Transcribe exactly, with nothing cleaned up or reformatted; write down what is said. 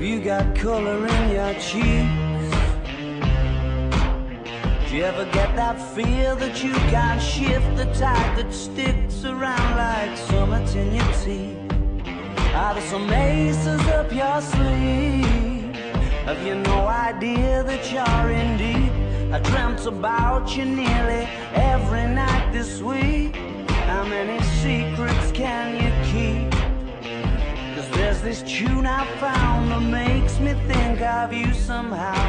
you got color in your cheeks? Do you ever get that feel that you can't shift, the tide that sticks around like summits in your teeth? Are there some aces up your sleeve? Have you no idea that you're in deep? I dreamt about you nearly every night this week. How many secrets can you keep? Cause there's this tune I found that makes me think of you somehow.